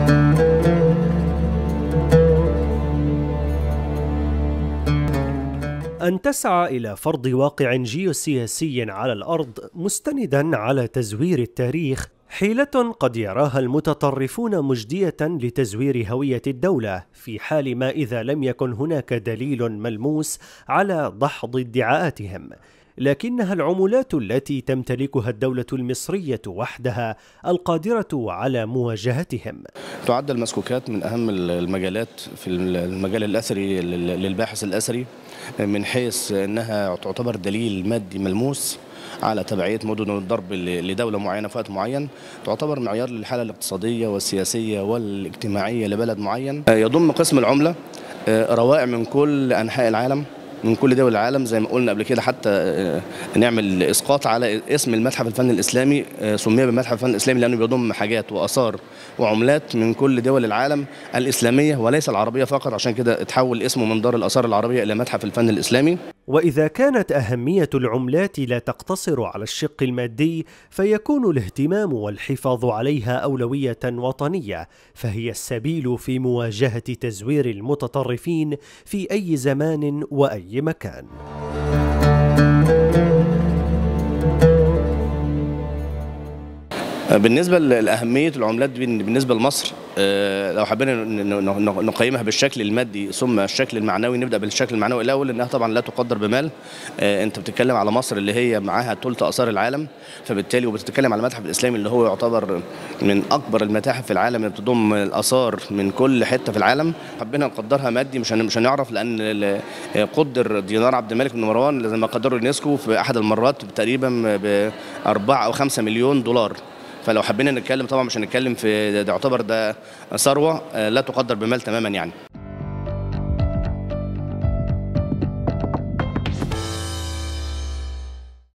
أن تسعى إلى فرض واقع جيوسياسي على الأرض مستنداً على تزوير التاريخ حيلة قد يراها المتطرفون مجدية لتزوير هوية الدولة، في حال ما إذا لم يكن هناك دليل ملموس على دحض ادعاءاتهم. لكنها العملات التي تمتلكها الدولة المصرية وحدها القادرة على مواجهتهم. تعد المسكوكات من أهم المجالات في المجال الأثري للباحث الأثري، من حيث أنها تعتبر دليل مادي ملموس على تبعية مدن الضرب لدولة معينة في وقت معين، تعتبر معيار للحالة الاقتصادية والسياسية والاجتماعية لبلد معين. يضم قسم العملة روائع من كل أنحاء العالم، من كل دول العالم، زي ما قلنا قبل كده، حتى نعمل اسقاط على اسم المتحف الفن الاسلامي. سمي بمتحف الفن الاسلامي لانه بيضم حاجات واثار وعملات من كل دول العالم الاسلاميه وليس العربيه فقط، عشان كده اتحول اسمه من دار الاثار العربيه الى متحف الفن الاسلامي. وإذا كانت أهمية العملات لا تقتصر على الشق المادي، فيكون الاهتمام والحفاظ عليها أولوية وطنية، فهي السبيل في مواجهة تزوير المتطرفين في أي زمان وأي مكان. بالنسبة لأهمية العملات بالنسبة لمصر، لو حبينا نقيمها بالشكل المادي ثم الشكل المعنوي، نبدأ بالشكل المعنوي الأول، إنها طبعا لا تقدر بمال. أنت بتتكلم على مصر اللي هي معاها ثلث آثار العالم، فبالتالي وبتتكلم على المتحف الإسلامي اللي هو يعتبر من أكبر المتاحف في العالم اللي بتضم الآثار من كل حتة في العالم. حبينا نقدرها مادي مش هنعرف، لأن قدر دينار عبد الملك بن مروان زي ما قدره اليونسكو في أحد المرات تقريبا ب4 أو 5 مليون دولار. فلو حبينا نتكلم طبعا مش هنتكلم في ده، يعتبر ده ثروة لا تقدر بمال تماما يعني.